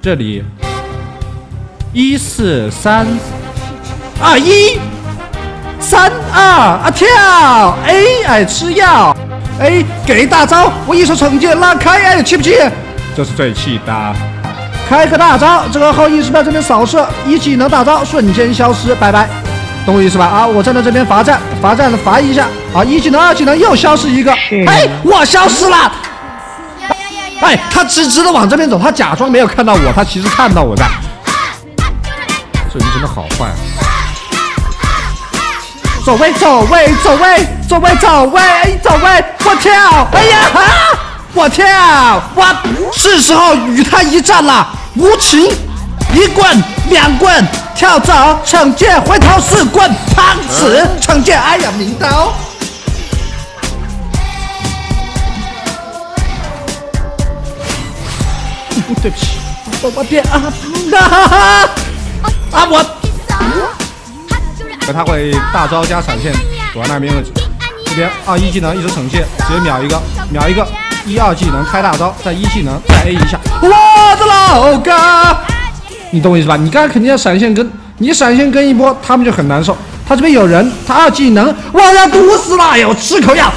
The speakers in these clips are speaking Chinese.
这里1432132啊跳 A 哎吃药 A 给大招，我一手惩戒拉开哎气不气？这是最气的。开个大招，这个后羿是在这边扫射，一技能大招瞬间消失，拜拜，懂我意思吧？啊，我站在这边罚站罚一下啊，一技能二技能又消失一个，哎，我消失了。哎，他直直的往这边走，他假装没有看到我，他其实看到我在。这人真的好坏啊！走位，我跳！哎呀哈！我跳！我是时候与他一战了！无情，一棍两棍，跳走惩戒，回头4棍，胖死惩戒！哎呀，明刀！对不起，我变啊！我。他会大招加闪现躲在那边位置，这边2-1技能一直惩戒，直接秒一个，1-2技能开大招，再1技能再 A 一下，我的老哥，你懂我意思吧？你刚才肯定要闪现跟，你闪现跟一波，他们就很难受。他这边有人，他2技能，我要毒死了，有吃口药。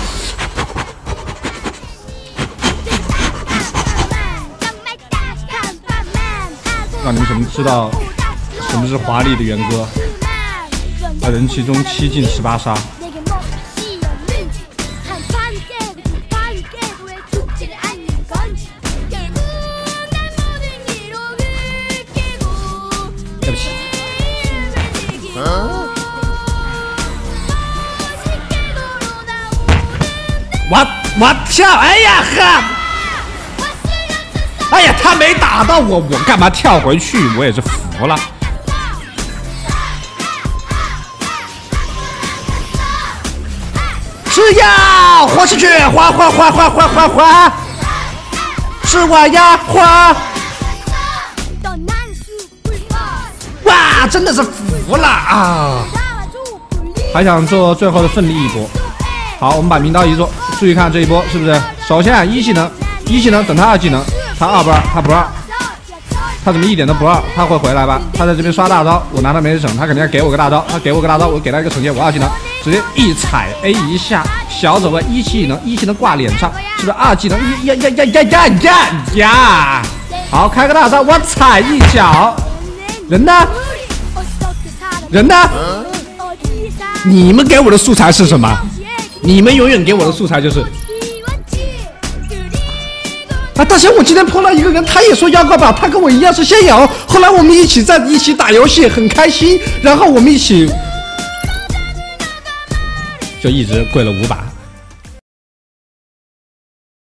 让你们知道什么是华丽的元歌。人气中7进18杀，对不起。我跳，哎呀哈！哎呀，他没打到我，我干嘛跳回去？我也是服了。吃药，活下去，花，是我呀，花！哇，真的是服了啊！还想做最后的奋力一搏。好，我们把名刀一做，注意看这一波是不是？首先啊，1技能，等他2技能，他2不2，他不2，他怎么一点都不2？他会回来吧？他在这边刷大招，我拿他没整，他肯定要给我个大招，他给我个大招，我给他一个惩戒，我2技能。直接一踩 A 一下，小走位1技能挂脸上，是不是2技能呀？好，开个大招，我踩一脚，人呢？你们给我的素材是什么？你们永远给我的素材就是啊！但是我今天碰到一个人，他也说妖怪吧，他跟我一样是仙友，后来我们一起打游戏，很开心，然后我们一起。就一直跪了5把。